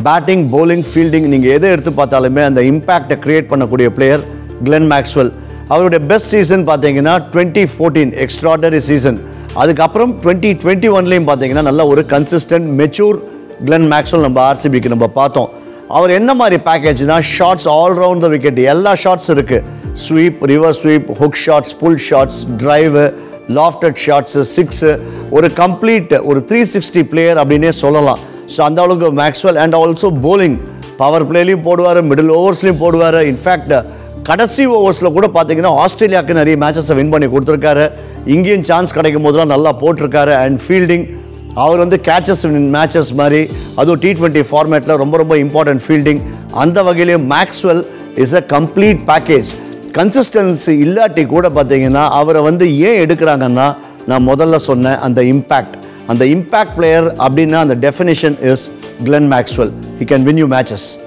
Batting bowling fielding நீங்கள் எதை எடுத்து பார்த்தாலுமே அந்த இம்பேக்டை கிரியேட் பண்ணக்கூடிய பிளேயர் கிளென் மேக்ஸ்வெல். அவருடைய பெஸ்ட் சீசன் பார்த்தீங்கன்னா 2014 எக்ஸ்ட்ராடனரி சீசன். அதுக்கப்புறம் 2021லேயும் பார்த்தீங்கன்னா நல்ல ஒரு கன்சிஸ்டன்ட் மெச்சூர் கிளென் மேக்ஸ்வெல் நம்ம ஆர்சிபிக்கு நம்ம பார்த்தோம். அவர் என்ன மாதிரி பேக்கேஜ்னா ஷாட்ஸ் ஆல்ரவுண்ட் த விக்கெட், எல்லா ஷாட்ஸ் இருக்குது. Sweep, reverse sweep, hook shots, pull shots, drive, lofted shots, six, ஒரு கம்ப்ளீட் ஒரு 360 பிளேயர் அப்படின்னே சொல்லலாம். ஸோ அந்த அளவுக்கு Maxwell. And also bowling power பிளேலையும் போடுவார், மிடில் ஓவர்ஸ்லையும் போடுவார். இன்ஃபேக்ட் கடைசி ஓவர்ஸில் கூட பார்த்தீங்கன்னா ஆஸ்திரேலியாவுக்கு நிறைய மேட்சஸை வின் பண்ணி கொடுத்துருக்காரு. இங்கேயும் சான்ஸ் கிடைக்கும் போதெல்லாம் நல்லா போட்டிருக்காரு. அண்ட் ஃபீல்டிங் அவர் வந்து கேச்சஸ் இன் மேட்சஸ் மாதிரி, அதுவும் T20 ஃபார்மேட்டில் ரொம்ப ரொம்ப இம்பார்ட்டன்ட் ஃபீல்டிங். அந்த வகையிலையும் Maxwell is a complete package. Consistency இல்லாட்டி கூட பார்த்தீங்கன்னா அவரை வந்து ஏன் எடுக்கிறாங்கன்னா நான் முதல்ல சொன்னேன் அந்த இம்பேக்ட். அந்த இம்பேக்ட் பிளேயர் அப்படின்னா அந்த definition is Glenn Maxwell. He can win you matches.